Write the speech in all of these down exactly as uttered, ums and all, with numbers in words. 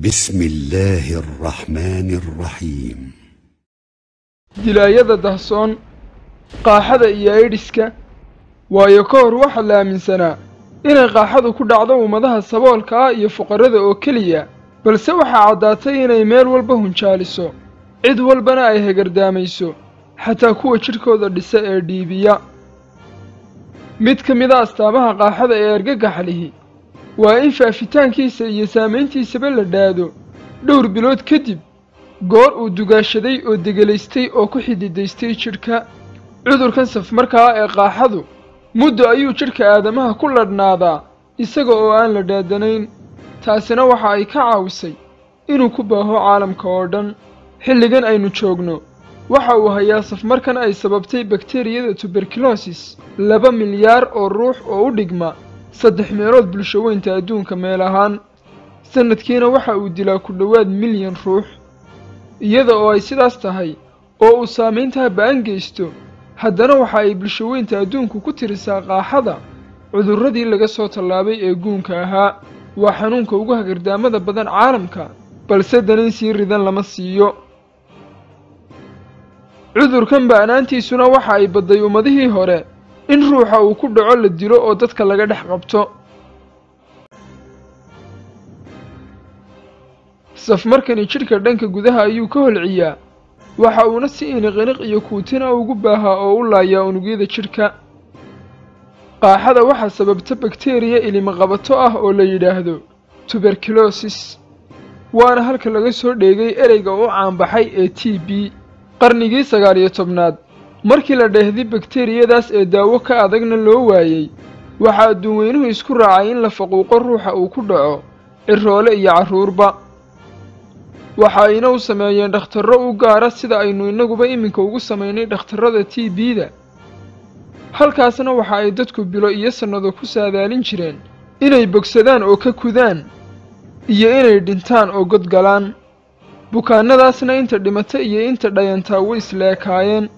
بسم الله الرحمن الرحيم. dilaayada dahsoon qaaxada iyo aydhiska waayo ka hor waxa la aaminsanaa inay qaaxadu ku dhacdo ummadaha saboolka ah iyo fuqarada oo keliya balse waxaa caddaatay inay meel walba hunjaaliso cid walbana ay hagardaamayso xataa kuwa jidhkooda dhisa ee dhiibiya mid ka mid a astaamaha qaaxada ee argagaxa lihi waa in faafitaankiisa iyo saamayntiisaba la dhaado dhowr bilood kadib goor uu dugaashaday oo degelaystay oo ku xididaystay jidhka cudurkan safmarkaa ee qaaxadu muddo ayuu jidhka aadamaha ku ladhnaadaa isaga oo aan la dhaadanayn taasina waxa ay ka caawisay inuu ku baaho caalamka oo dhan xilligan aynu joogno waxa uu hayaa safmarkan ay sababtay bakteeriyada tuberculosis laba milyaar oo ruux oo u dhigma saddex meelood bulsho weynta adduunka meel ahaan sanadkiina waxa uu dilaa ku dhowaad milyan ruux iyada oo ay sidaas tahay oo uu saamayntaa ba'an geysto haddana waxa ay bulsho weynta adduunku ku tirisaa qaaxada cudurradii laga soo tallaabay ee guunka ahaa waa xanuunka ugu hagardaamada badan caalamka balse danayn sii ridan lama siiyo cudurkan ba'naantiisuna waxa ay badday ummadihii hore in ruuxa uu ku dhaco la dilo oo dadka laga dhex qabto safmarkani jidhka dhanka gudaha ayuu ka holciyaa waxa uuna si iniqiniq iyo kuutina ugu baahaa oo u laayaa unugyada jidhka qaaxada waxaa sababta bakteriya ilimaqabato ah oo la yidhaahdo tuberculosis waana halka laga soo dheegay ereyga u caanbaxay ee t b qarnigii sagaal iyo tobnaad markii la dheehday bakteriyadaas ee daawo ka adagna loo waayey waxaa adduunweynuhu isku raacay in la faquuqo ruuxa uu ku dhaco ciroole iyo carruurba waxa ayna u sameeyeen dhakhtarro u gaara sida aynu innaguba iminka ugu samaynay dhakhtarrada t b-da halkaasna waxa ay dadku bilo iyo sannado ku saadaalin jireen inay bogsadaan oo ka kudaan iyo inay dhintaan oo godgalaan bukaannadaasna inta dhimata iyo inta dhayantaa way isleekaayeen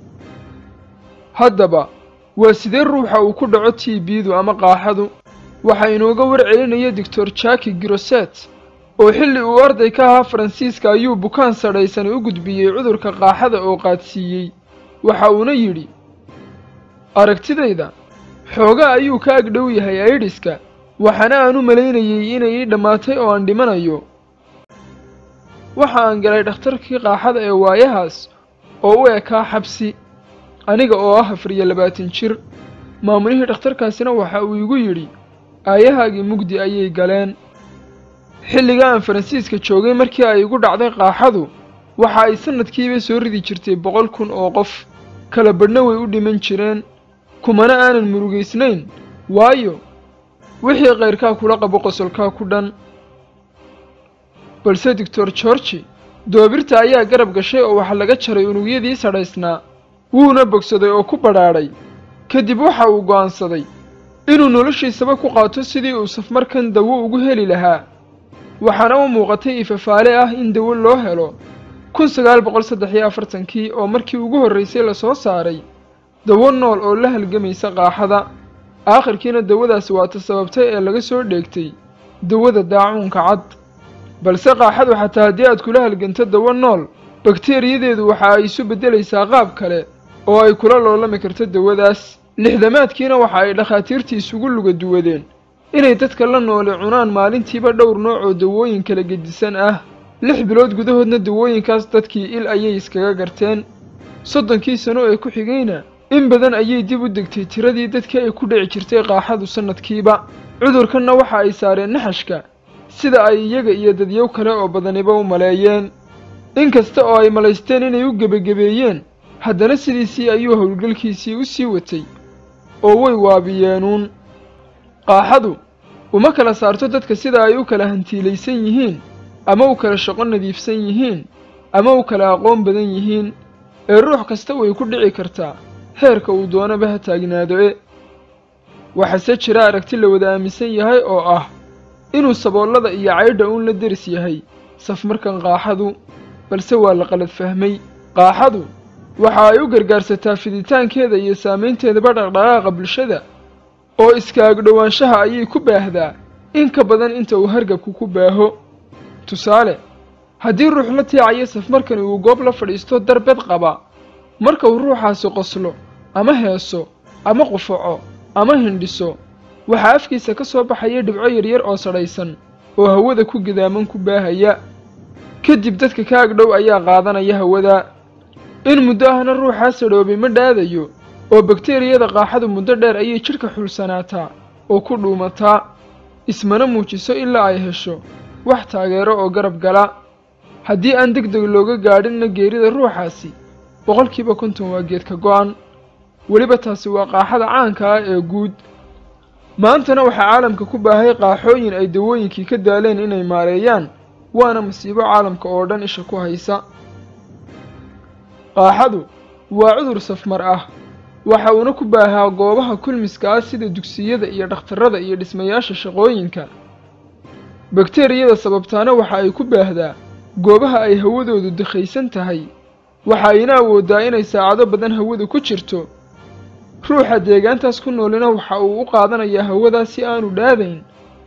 haddaba waa sidee ruuxa uu ku dhaco t b-du ama qaaxadu waxaa inooga warcelinaya doctor jaki groset oo xilli uu arday ka ahaa faransiiska ayuu bukaan sadhaysani u gudbiyey cudurka qaaxada oo qaadsiiyey waxa uuna yidhi aragtidayda xoogaa ayuu ka agdhow yahay aydhiska waxaana aan u malaynayey inay ii dhammaatay oo aan dhimanayo waxa aan galay dhakhtarkii qaaxada ee waayahaas oo u ekaa xabsi aniga oo ah afar iyo labaatan jir maamulihii dhakhtarkaasina waxa uu igu yidhi aayahaagii mugdi ayay galeen xilliga aan faransiiska joogay markii ay igu dhacday qaaxadu waxa ay sannadkiiba soo ridi jirtay boqol kun oo qof kala badhna way u dhiman jireen kumana aanan murugaysnayn waayo wixii kayrkaa kula qabo qosolkaa ku dhan balse doctor georgi doobirta ayaa garab gashay oo waxa laga jaray unugyadii sadhaysnaa wuuna bogsaday oo ku badhaadhay kadib waxa uu go'aansaday inuu noloshiisaba ku qaato sidii uu safmarkan dawo ugu heli lahaa waxaana u muuqatay ifafaale ah in dawo loo helo kun sagaal boqol saddex iyo afartankii oo markii ugu horraysay la soo saaray dawo nool oo la halgamaysa qaaxada aakhirkiina dawadaasi waata sababtay ee laga soo dheegtay dawada daacuunka cad balse qaaxadu xataa haddii aad kula halganto dawo nool bakteriyadeedu waxa ay isu beddelaysaa qaab kale oo ay kula loolami karto dawadaas lixdamaadkiina waxa ay dhakhaatiirtii isugu luga duwadeen inay dadka la noole cunaan maalintiiba dhowr nooc oo dawooyin kala gedisan ah lix bilood gudahoodna dawooyinkaas dadkii il ayay iskaga garteen soddonkii sano ee ku xigayna in badan ayay dib u degtay tiradii dadkii ay ku dhici jirtay qaaxadu sannadkiiba cudurkanna waxa ay saareen naxashka sida ay iyaga iyo dadyow kale oo badaniba u maleeyeen inkasta oo ay malaysteen inay u gebagebeeyeen haddana sidiisii ayuu howlgalkiisii u sii watay oo way waabiyeenuun qaaxadu uma kala saarto dadka sida ay u kala hantiilaysan yihiin ama u kala shaqo nadiifsan yihiin ama u kala aqoon badan yihiin ee ruux kasta way ku dhici kartaa heerka uu doonaba ha taagnaado e waxaase jira aragti la wada aaminsan yahay oo ah inuu saboollada iyo caydha uun la deris yahay safmarkan qaaxadu balse waa la qalad fahmay qaaxadu waxa ay u gargaarsataa fiditaankeeda iyo saamaynteedaba dhaqdhaqaaqa bulshada oo iska agdhowaanshaha ayay ku baahdaa in ka badan inta uu hargabku ku baaho tusaale haddii ruux la tiicayo safmarkani uu goob la fadhiisto darbed qaba marka uu ruuxaasi qoslo ama heeso ama qufaco ama hindhiso waxaa afkiisa ka soo baxaya dhibco yaryar oo sadhaysan oo hawada ku gidaaman ku baahaya kadib dadka ka agdhow ayaa qaadanaya hawada in muddo ahna ruuxaa sadhoobay ma dhaadayo oo bakteeriyada qaaxadu muddo dheer ayay jidhka xulsanaataa oo ku dhuumataa ismana muujiso ilaa ay hesho wax taageero oo garab gala haddii aan deg deg looga gaadhinna geerida ruuxaasi boqolkiiba konton waa geedka go'an weliba taasi waa qaaxada caanka ah ee guud maantana waxaa caalamka ku baahay qaaxooyin ay dawooyinkii ka daaleen inay maareeyaan waana masiibo caalamka oo dhan isha ku haysa qaaxadu waa cudur safmar ah waxa uuna ku baahaa goobaha kulmiska ah sida dugsiyada iyo dhakhtarrada iyo dhismayaasha shaqooyinka bakteeriyada sababtaana waxa ay ku baahdaa goobaha ay hawadoodu dakhaysan tahay waxa ayna awooddaa inay saacado badan hawada ku jirto ruuxa deegaantaas ku noolina waxa uu u qaadanayaa hawadaas si aanu dhaadayn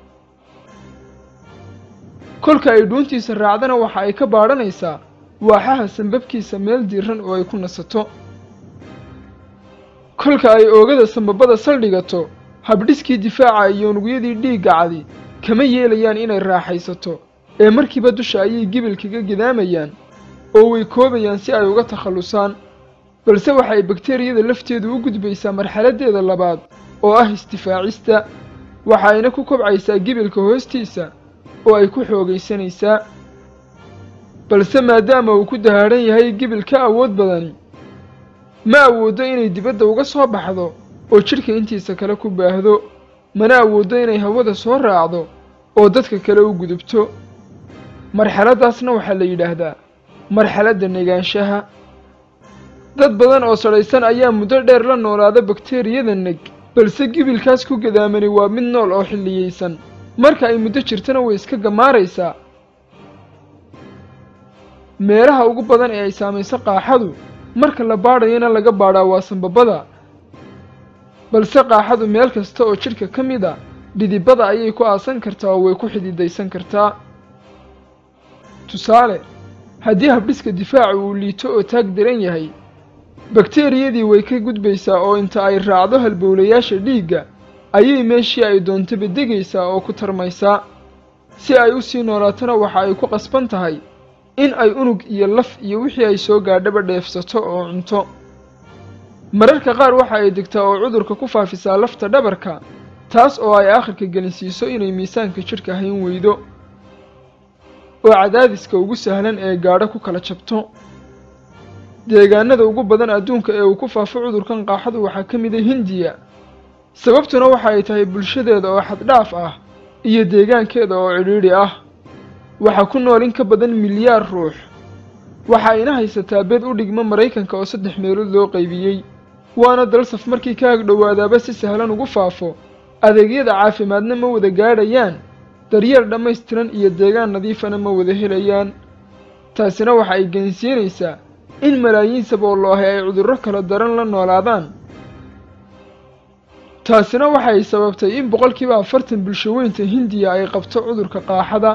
kolka ay dhuuntiisa raacdana waxa ay ka baadhanaysaa waaxaha sanbabkiisa meel diiran oo ay ku nasato kolka ay oogada sanbabada saldhigato habdhiskii difaaca iyo unugyadii dhiigga cadi kama yeelayaan inay raaxaysato ee markiiba dusha ayay gibil kaga gidaamayaan oo way koobayaan si ay uga takhallusaan balse waxa ay bakteeriyada lafteedu u gudbaysaa marxaladdeeda labaad oo ah isdifaacista waxa ayna ku kobcaysaa gibilka hoostiisa oo ay ku xoogaysanaysaa balse maadaama uu ku dahaadhan yahay gibil ka awood badani ma awooddo inay dibadda uga soo baxdo oo jidhka intiisa kale ku baahdo mana awooddo inay hawada soo raacdo oo dadka kale u gudubto marxaladdaasna waxaa la yidhaahdaa marxaladda negaanshaha dad badan oo sadhaysan ayaa muddo dheer la noolaada bakteeriyada neg balse gibilkaas ku gadaamani waa mid nool oo xilliyeysan marka ay muddo jirtana way iska gamaaraysaa meelaha ugu badan ee ay saamayso qaaxadu marka la baadhayana laga baadhaa waa sanbabada balse qaaxadu meel kasta oo jidhka ka mid a dhidibada ayay ku aasan kartaa oo way ku xididaysan kartaa tusaale haddii habdhiska difaacu uu liito oo taag daran yahay bakteeriyadii way ka gudbaysaa oo inta ay raacdo halbowlayaasha dhiigga ayay meeshii ay doontaba degaysaa oo ku tarmaysaa si ay u sii noolaatana waxa ay ku qasban tahay in ay unug iyo laf iyo wixii ay soo gaadhaba dheefsato oo cunto mararka qaar waxa ay degtaa oo cudurka ku faafisaa lafta dhabarka taas oo ay aakhirka gelinsiiso inay miisaanka jidhka hayn weydo oo cadaadiska ugu sahlan ee gaadho ku kala jabto deegaanada ugu badan adduunka ee uu ku faafo cudurkan qaaxadu waxaa ka mid ah hindiya sababtuna waxa ay tahay bulshadeeda oo xaddhaaf ah iyo deegaankeeda oo cidhiidhi ah waxaa ku nool in ka badan milyaar ruux waxa ayna haysataa beed u dhigma maraykanka oo saddex meelood loo qaybiyey waana dal saf markii ka agdhowaadaaba si sahlan ugu faafo adeegyada caafimaadna ma wada gaadhayaan daryeel dhammaystiran iyo deegaan nadiifana ma wada helayaan taasina waxa ay gensiinaysaa in malaayiin sabooloohe ay cudurro kala daran la noolaadaan taasina waxa ay sababtay in boqolkiiba afartan bulshaweynta hindiya ay qabto cudurka qaaxada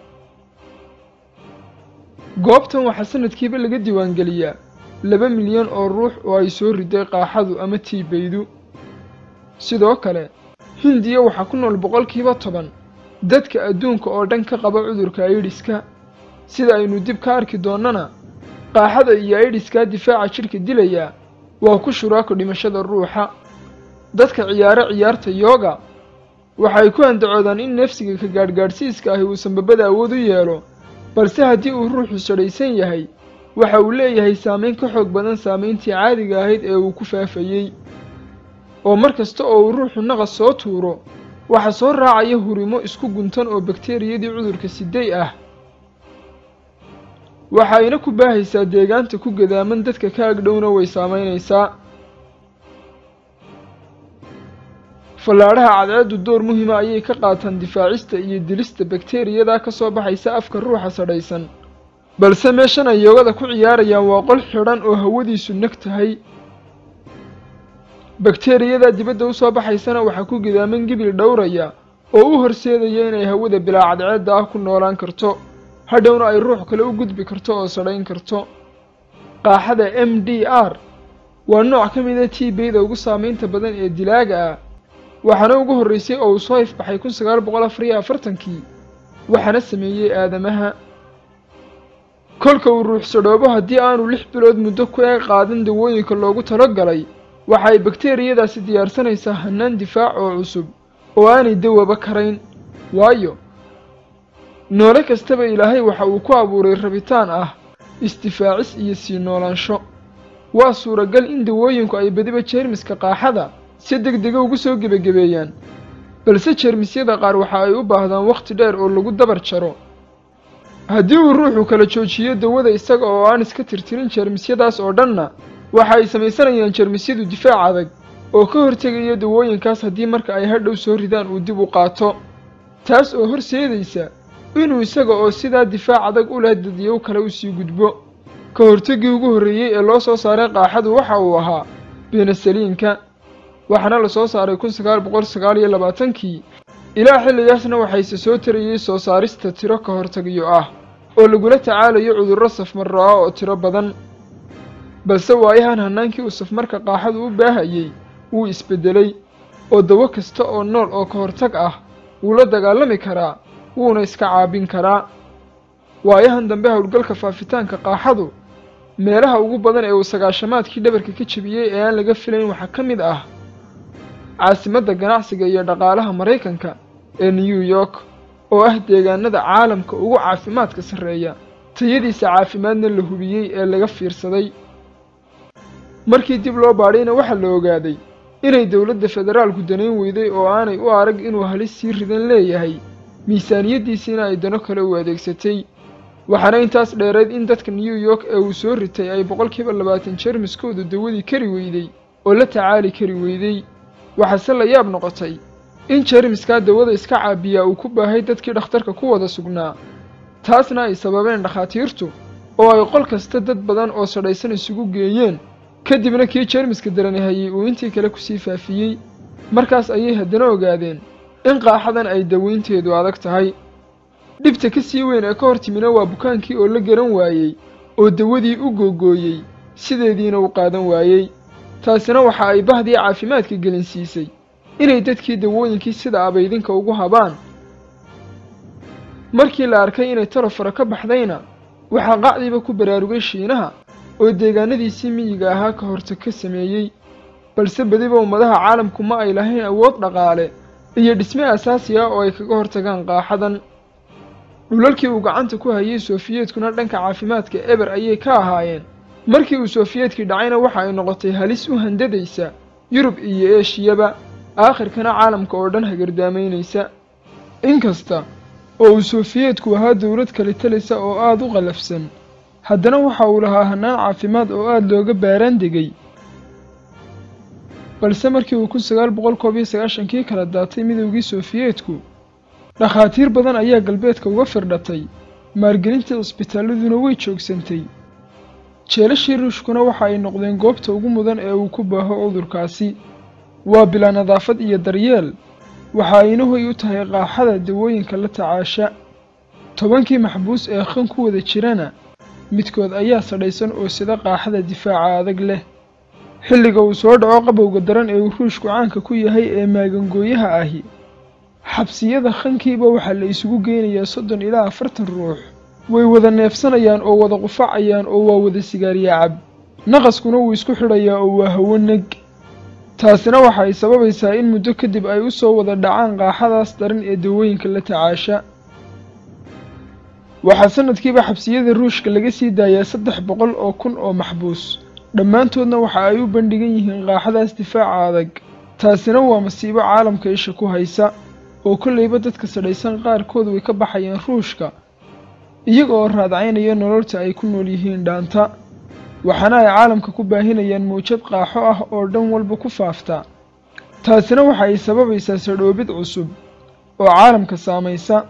goobtan waxaa sanadkiiba laga diiwaangeliyaa laba milyan oo ruux oo ay soo riday qaaxadu ama tiibaydu sidoo kale hindiya waxaa ku nool boqolkiiba toban dadka adduunka oo dhan ka qaba cudurka aidhiska sida aynu dib ka arki doonnana qaaxada iyo aidhiskaa difaaca jidhka dilaya waa ku shuraako dhimashada ruuxa dadka ciyaaro ciyaarta yooga waxay ku andacoodaan in neefsiga ka gaadhgaadhsiiska ahi uu sanbabada awood u yeelo balse haddii uu ruuxu sadhaysan yahay waxa uu leeyahay saamayn ka xoog badan saamayntii caadiga ahayd ee uu ku faafayey oo mar kasta oo uu ruuxu naqas soo tuuro waxa soo raacaya hurimo isku guntan oo bakteeriyadii cudurka siday ah waxa ayna ku baahaysaa deegaanta ku gadaaman dadka ka agdhowna way saamaynaysaa fallaadhaha cadceeddu door muhiima ayay ka qaataan difaacista iyo dilista bakteeriyada ka soo baxaysa afka ruuxa sadhaysan balse meeshan ay yoogada ku ciyaarayaan waa qol xidhan oo hawadiisu nag tahay bakteeriyadaa dibadda u soo baxaysana waxaa ku gidaaman gibil dhowraya oo u horseedaya inay hawada bilaa cadceedda ah ku noolaan karto hadhowna ay ruux kale u gudbi karto oo sadhayn karto. Qaaxada M D R waa nooc ka mid ah T B-da ugu saamaynta badan ee dilaaga ah, waxaana ugu horreysay oo uu soo ifbaxay kun sagaal boqol afar iyo afartankii, waxaana sameeyey aadamaha. kolka uu ruux sadhoobo haddii aanu lix bilood muddo ku eeg qaadan dawooyinka loogu talogalay, waxa ay bakteeriyadaasi diyaarsanaysaa hannaan difaac oo cusub oo aanay dawaba karayn. waayo noole kastaba ilaahay waxa uu ku abuuray rabitaan ah isdifaacis iyo sii noolaansho. waa suuragal in dawooyinku ay badiba jeermiska qaaxada si degdega ugu soo gebagabeeyaan, balse jeermisyada qaar waxa ay u baahdaan wakhti dheer oo lagu dabar jaro. haddii uu ruuxu kala joojiyo dawada isaga oo aan iska tirtirin jeermisyadaas oo dhanna, waxa ay samaysanayaan jeermisyadu difaac adag oo ka hortegaya dawooyinkaas haddii marka ay hadhow soo ridaan uu dib u qaato, taas oo horseedaysa inuu isaga oo sidaa difaac adag u leh dadyow kale u sii gudbo. ka hortagii ugu horreeyey ee loo soo saaray qaaxadu waxa uu ahaa benesaliinka, waxaana la soo saaray kun sagaal boqol sagaal iyo labaatankii. ilaa xilligaasna waxayse soo tarayey soo saarista tiro ka hortagyo ah oo lagula tacaalayo cudurro safmarro ah oo tiro badan. balse waayahan hannaankii uu safmarka qaaxadu u baahayey wuu isbeddelay, oo dawo kasta oo nool oo ka hortag ah wuu la dagaalami karaa, wuuna iska caabin karaa. waayahan dambe howlgalka faafitaanka qaaxadu meelaha ugu badan ee uu sagaashamaadkii dhabarka ka jebiyey ee aan laga filayn waxaa ka mid ah caasimadda ganacsiga iyo dhaqaalaha Maraykanka ee New York, oo ah deegaanada caalamka ugu caafimaadka sarreeya, tayadiisa caafimaadna la hubiyey ee laga fiirsaday. markii dib loo baadhayna waxaa la ogaaday inay dowladda federaalku danayn weyday oo aanay u arag inuu halis sii ridan leeyahay, miisaaniyaddiisiina ay dano kale u adeegsatay. waxaana intaas dheereed in dadka New York ee uu soo ritay ay boqolkiiba labaatan jeermiskoodu dawadii kari weyday oo la tacaali kari weyday. waxaase la yaab noqotay in jeermiskaa dawada iska caabiyaa uu ku baahay dadkii dhakhtarka ku wada sugnaa, taasna ay sababeen dhakhaatiirtu oo ay qol kasta dad badan oo sadhaysan isugu geeyeen, kadibna kii jeermiska darani hayay uu intii kale kusii faafiyey. markaas ayay haddana ogaadeen in qaaxadan ay dawaynteedu adag tahay. dhibta ka sii weyn ee ka hor timina waa bukaankii oo la garan waayey oo dawadii u googooyey, sideediina u qaadan waayey. taasina waxa ay bahdii caafimaadka gelinsiisay inay dadkii dawooyinkii sida abaydinka ugu habaan. markii la arkay inay talo fara ka baxdayna, waxaa qacdiiba ku baraarugay Shiinaha oo deegaanadiisii miyiga ahaa ka hortag ka sameeyey. balse badiba ummadaha caalamku ma ay lahayn awood dhaqaale iyo dhisme asaasi ah oo ay kaga hortagaan qaaxadan. dhulalkii uu gacanta ku hayay Soofiyeedkuna dhanka caafimaadka eber ayay ka ahaayeen. markii uu Soofiyeedkii dhacayna waxa ay noqotay halis u handadaysa Yurub iyo Eeshiyaba, aakhirkana caalamka oo dhan hagardaamaynaysa. inkasta oo uu Soofiyeedku ahaa dowlad kale talisa oo aad u qalafsan, haddana waxa uu lahaa hannaan caafimaad oo aad looga baaraan degay. balse markii uu kun sagaal boqol koob iyo sagaashankii kala daatay midowgii Soofiyeedku, dhakhaatiir badan ayaa galbeedka uga firdhatay, maalgelinta cisbitaaladuna way joogsantay. jeelashii ruushkuna waxa ay noqdeen goobta ugu mudan ee uu ku baaho cudurkaasi. waa bilaa nadaafad iyo daryeel, waxa ayna hoy u tahay qaaxada dawooyinka la tacaasha. tobankii maxbuus ee khan ku wada jirana midkood ayaa sadhaysan oo sida qaaxada difaaca adag leh. xilliga uu soo dhaco qabowga daran ee uu ruushku caanka ku yahay ee maagangooyaha ahi, xabsiyada khankiiba waxaa la isugu geynayaa soddon ilaa afartan ruux. way wada neefsanayaan oo wada qufacayaan oo waa wada sigaariya cab. naqaskuna wuu isku xidhayaa oo waa hawo neg. taasina waxa ay sababaysaa in muddo kadib ay u soo wada dhacaan qaaxadaas daran ee dawooyinka la tacaasha. waxaa sanadkiiba xabsiyada ruushka laga sii daayaa saddex boqol oo kun oo maxbuus, dhammaantoodna waxa ay u bandhigan yihiin qaaxadaas difaaca adag. taasina waa masiibo caalamka isha ku haysa, oo kollayba dadka sadhaysan qaarkood way ka baxayaan ruushka iyaga oo raadcaynaya nololta ay ku nool yihiin dhaanta. waxaana ay caalamka ku baahinayaan mawjad qaaxo ah oo dhan walba ku faafta. taasina waxa ay sababaysaa sadhoobid cusub oo caalamka saamaysa.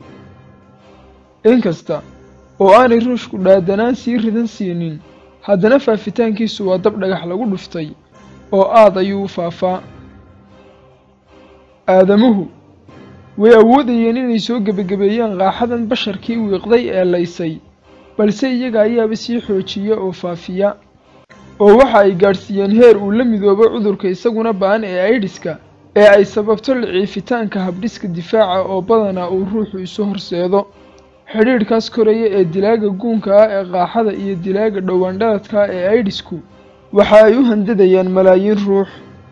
inkasta oo aanay ruushku dhaadanaan sii ridan siinin, haddana faafitaankiisu waa dab dhagax lagu dhuftay oo aad ayuu u faafaa. aadamuhu way awoodayeen inay soo gebagabeeyaan qaaxadan basharkii wiiqday ee laysay balse iyaga ayaaba sii xoojiya oo faafiya oo waxa ay gaadhsiiyeen heer uu la midoobo cudurka isaguna ba'an ee aidiska ee ay sababto liciifitaanka habdhiska difaaca oo badanaa uu ruuxu isu horseedo xidhiidhkaas koraya ee dilaaga guunka ah ee qaaxada iyo dilaaga dhowaandhaladka ah ee aidisku waxa ay u handadayaan malaayiin ruux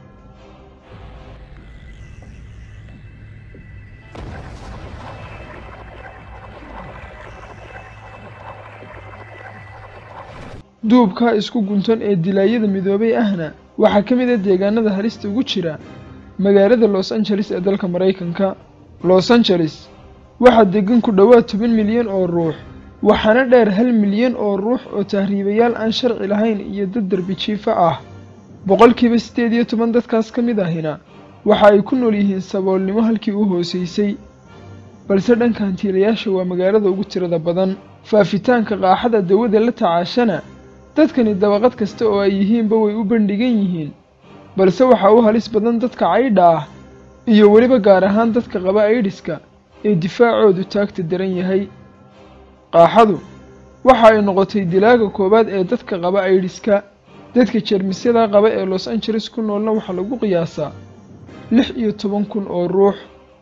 duubka isku guntan ee dilaayada midoobay ahna waxaa ka mid ah deegaanada halista ugu jira magaalada Los Angeles ee dalka Mareykanka. Los Angeles waxaa degan ku dhawaad toban milyan oo ruux waxaana dheer hal milyan oo ruux oo tahriibayaal aan sharci lahayn iyo dad darbi jiifa ah. boqolkiiba siddeed iyo toban dadkaas ka mid ahina waxa ay ku nool yihiin saboolnimo halkii u hooseysay balse dhanka hantiilayaasha waa magaalada ugu tirada badan. faafitaanka qaaxada dawada la tacaashana dadkani dabaqad kasta oo ay yihiinba way u bandhigan yihiin balse waxa uu halis badan dadka caydha ah iyo weliba gaar ahaan dadka qaba aidiska ee difaacoodu taagta daran yahay. qaaxadu waxa ay noqotay dilaaga koowaad ee dadka qaba aidiska. dadka jeermisyada qaba ee Los Angeles ku noolna waxa lagu qiyaasaa lix iyo toban kun oo ruux.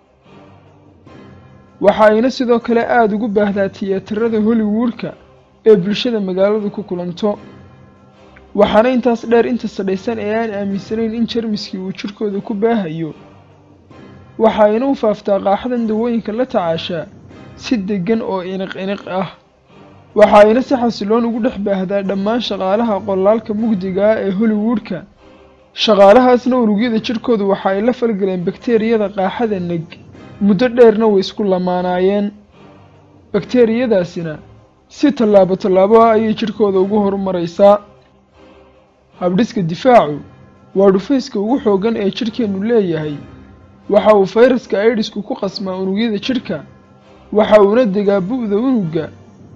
waxa ayna sidoo kale aad ugu baahdaa tiyaatarada Hollywoodka ee bulshada magaaladu ku kulanto waxaana intaas dheer inta sadhaysan ee aan aaminsanayn in jeermiskii uu jirkooda ku baahayo waxa ayna u faaftaa qaaxadan dawooyinka la tacaashaa si degan oo iniq iniq ah. waxa ayna si xasiloon ugu dhex baahdaa dhammaan shaqaalaha qolaalka mugdiga ah ee Hollywoodka. shaqaalahaasna unugyada jirkoodu waxa ay la falgaleen bakteeriyada qaaxada neg muddo dheerna way isku lamaanaayeen. bakteeriyadaasina si tallaabo tallaabo ah ayay jirkooda ugu horumaraysaa. habdhiska difaacu waa dhufayska ugu xooggan ee jirkeennu leeyahay. waxa uu fayraska aidisku ku qasmaa unugyada jirka waxa uuna degaa bu'da unugga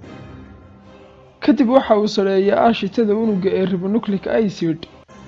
kadib waxa uu sareeyaa aashitada unugga ee ribonucleic acid.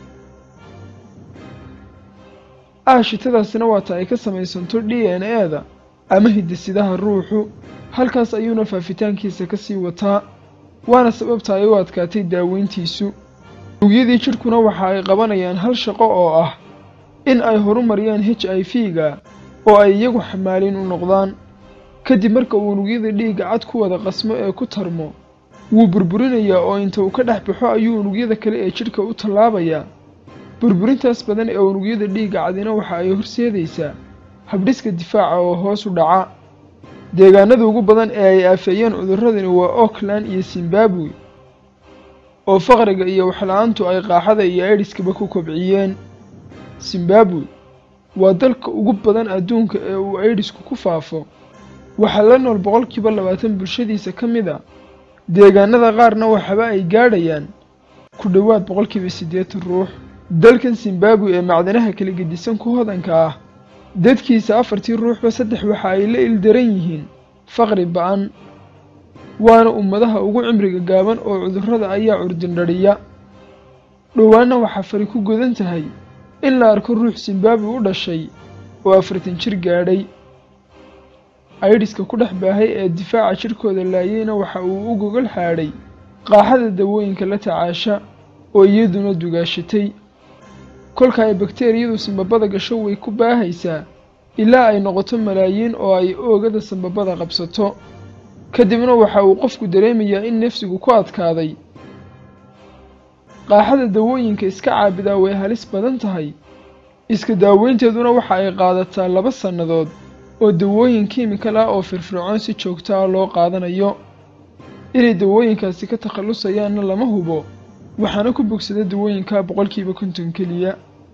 aashitadaasina waata ay ka samaysanto D N A-da ama hidde-sidaha ruuxu halkaas ayuuna faafitaankiisa ka sii wataa waana sababta ay u adkaatay daaweyntiisu. unugyadii jirkuna waxa ay qabanayaan hal shaqo oo ah in ay horumariyaan H I V-ga oo ay iyagu xamaalin u noqdaan. kadib marka uu unugyada dhiigga cad ku wada qasmo ee ku tarmo wuu burburinayaa oo inta uu ka dhex baxo ayuu unugyada kale ee jirka u tallaabayaa. burburintaas badan ee unugyada dhiigga cadina waxa ay horseedaysaa habdhiska difaaca oo hoos u dhaca. deegaanada ugu badan ee ay aafeeyeen cudurradani waa Oakland iyo Zimbabwe oo faqriga iyo waxla-aantu ay qaaxada iyo aidiskaba ku kobciyeen. Zimbabwe waa dalka ugu badan adduunka ee uu aidisku ku faafo waxaa la nool boqolkiiba labaatan bulshadiisa ka mid ah. deegaanada qaarna waxaba ay gaadhayaan ku dhawaad boqolkiiba siddeetan ruux. dalkan Zimbabwe ee macdanaha kala gedisan ku hodanka ah dadkiisa afartii ruuxba saddex waxa ay la ildaran yihiin faqri ba'an waana ummadaha ugu cimriga gaaban oo cudurrada ayaa curdindhadhiya. dhowaana waxaa fari ku godan tahay in la arko ruux Zimbabwe u dhashay oo afartan jir gaadhay. aidiska ku dhex baahay ee difaaca jirkooda laayayna waxa uu u gogol xaadhay qaaxada dawooyinka la tacaasha oo iyaduna dugaashatay. kolka ay bakteeriyadu sambabada gasho way ku baahaysaa ilaa ay noqoto malaayiin oo ay oogada sambabada qabsato kadibna waxa uu qofku dareemayaa in nafsigu ku adkaaday. qaaxada dawooyinka iska caabidaa way halis badan tahay iska daaweynteeduna waxa ay qaadataa laba sannadood oo dawooyin kiimikal ah oo firfircoon si joogto ah loo qaadanayo. inay dawooyinkaasi ka takhalusayaanna lama hubo waxaana ku bogsada dawooyinka boqolkiiba konton keliya.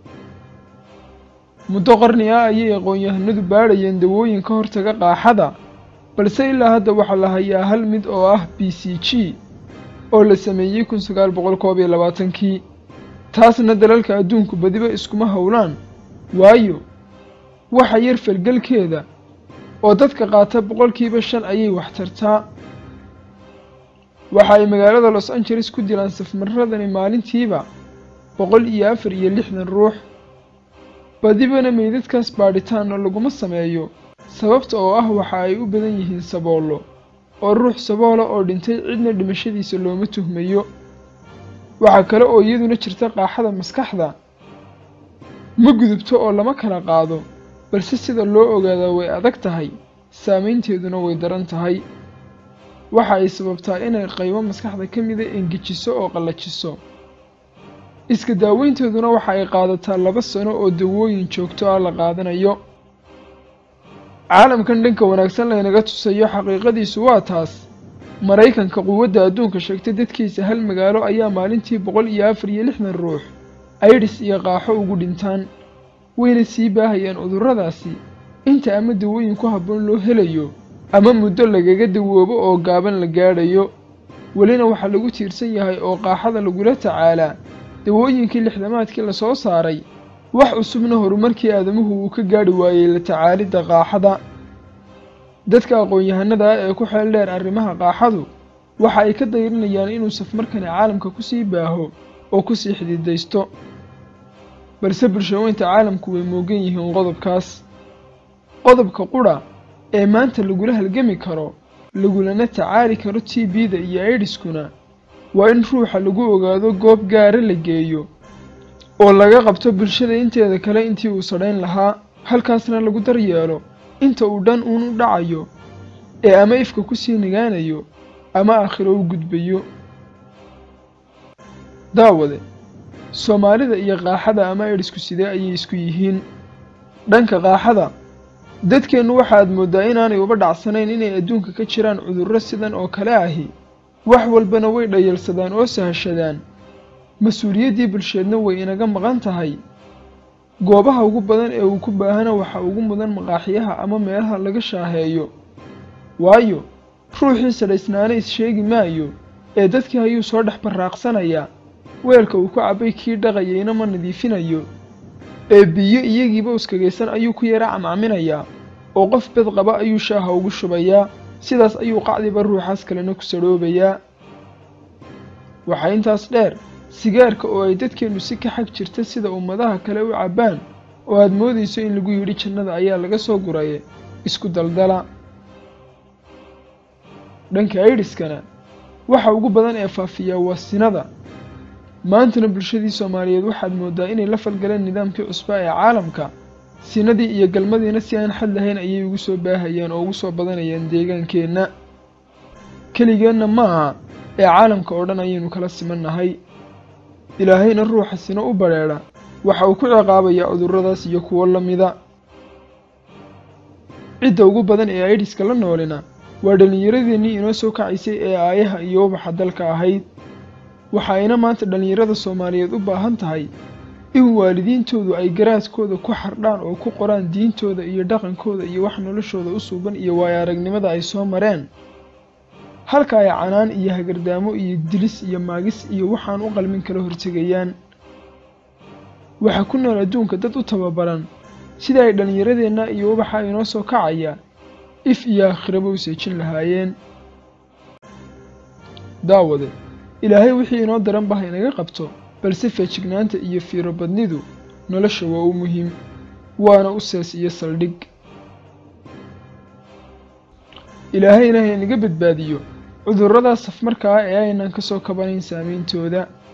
muddo qarni ah ayay aqoon-yahanadu baadhayeen dawooyin ka hortaga qaaxada balse ilaa hadda waxaa la hayaa hal mid oo ah B C G oo la sameeyey kun sagaal boqol koob iyo labaatankii. taasna dalalka adduunku badiba iskuma howlaan waayo waxa yar falgalkeeda oo dadka qaata boqolkiiba shan ayay wax tartaa. waxa ay magaalada Los Angeles ku dilaan safmaradani maalintiiba boqol iyo afar iyo lixdan ruux. badibana meydadkaas baadhitaanna laguma sameeyo sababta oo ah waxa ay u badan yihiin saboollo oo ruux saboola oo dhintay cidna dhimashadiisa looma tuhmayo. waxa kale oo iyaduna jirta qaaxada maskaxda ma gudubto oo lama kala qaado, balse sida loo ogaadaa way adag tahay, saameynteeduna way daran tahay. waxa ay sababtaa inay qaybo maskaxda ka mida engejiso oo qallajiso. iska daaweynteeduna waxa ay qaadataa laba sano oo dawooyin joogto ah la qaadanayo. caalamkan dhanka wanaagsan laynaga tusayo xaqiiqadiisu waa taas. maraykanka quwadda adduunka sheegtay dadkiisa hal magaalo ayaa maalintii boqol iyo afar iyo lixdan ruux aydhis iyo qaaxo ugu dhintaan, wayna sii baahayaan cudurradaasi inta ama dawooyin ku habboon loo helayo ama muddo lagaga dawoobo oo gaaban la gaadhayo. welina waxaa lagu tiirsan yahay oo qaaxada lagula tacaalaa dawooyinkii lixdamaadkii la soo saaray, wax cusubna horumarkii aadamuhu uu ka gaadhi waayey la tacaalidda qaaxada. dadka aqoon-yahanada ah ee ku xeel dheer arrimaha qaaxadu waxa ay ka dayrinayaan inuu safmarkani caalamka ku sii baaho oo ku sii xididaysto, balse bulshooyinka caalamku way moogan yihiin qodobkaas. qodobka qudha ee maanta lagula halgami karo lagulana tacaali karo T B-da iyo aydiskuna waa in ruuxa lagu ogaado goob gaara la geeyo oo laga qabto bulshada inteeda kale intii uu sadhayn lahaa, halkaasna lagu daryeelo inta uu dhan uun u dhacayo ee ama ifka ku sii nigaanayo ama aakhiro u gudbayo. daawade, soomaalida iyo qaaxada ama aydhisku sidee ayay isku yihiin? dhanka qaaxada, dadkeennu waxaad mooddaa inaanay uba dhacsanayn inay adduunka ka jiraan cudurro sidan oo kale ahi. wax walbana way dhayalsadaan oo sahashadaan, mas-uuliyaddii bulsheedna way inaga maqan tahay. goobaha ugu badan ee uu ku baahana waxa ugu mudan maqaaxiyaha ama meelaha laga shaaheeyo, waayo ruuxii sadhaysnaana is sheegi maayo ee dadkii ayuu soo dhex barraaqsanayaa. weelka uu ku cabbay kii dhaqayayna ma nadiifinayo ee biyo iyagiiba uskagaysan ayuu ku yara camcaminayaa oo qof bed qaba ayuu shaaha ugu shubayaa, sidaas ayuu qacdiba ruuxaas kalena ku sadhoobayaa. waxaa intaas dheer sigaarka oo ay dadkeennu si ka xag jirta sida ummadaha kale u cabbaan oo aad moodayso in lagu yidhi jannada ayaa laga soo guraye isku daldala. dhanka aydiskana waxa ugu badan ee faafiyaa waa sinada. maantana bulshadii Soomaaliyeed waxaad mooddaa inay la falgaleen nidaamkii cusba ee caalamka. sinadii iyo galmadiina si aan xad lahayn ayay ugu soo baahayaan oo ugu soo badanayaan deegaankeenna. keligeenna maaha ee caalamka oo dhan ayaynu kala simannahay. ilaahayna ruuxa sino u badheedha waxa uu ku ciqaabayaa cudurradaas iyo kuwo la mida. cidda ugu badan ee aydiska la noolina waa dhallinyaradeenii inoo soo kacaysay ee aayaha iyo ubaxa dalka ahayd. waxa ayna maanta dhallinyarada Soomaaliyeed u baahan tahay in waalidiintoodu ay garaadkooda ku xardhaan oo ku qoraan diintooda iyo dhaqankooda iyo wax noloshooda u suuban iyo waayo-aragnimada ay soo mareen, halka ay canaan iyo hagardaamo iyo dilis iyo maagis iyo waxaan u qalmin kala hortegayaan. waxa ku nool adduunka dad u tababaran sida ay dhallinyaradeenna iyo ubaxa inoo soo kacaya if iyo aakhiraba u seejin lahaayeen. daawade, ilaahay wixii inoo daran bah inaga qabto, balse feejignaanta iyo fiiro badnidu nolosha waa u muhiim, waana u sees iyo saldhig. ilaahayna ha inaga badbaadiyo cudurradaas safmarka ah ee aynaan ka soo kabanayn saameyntooda.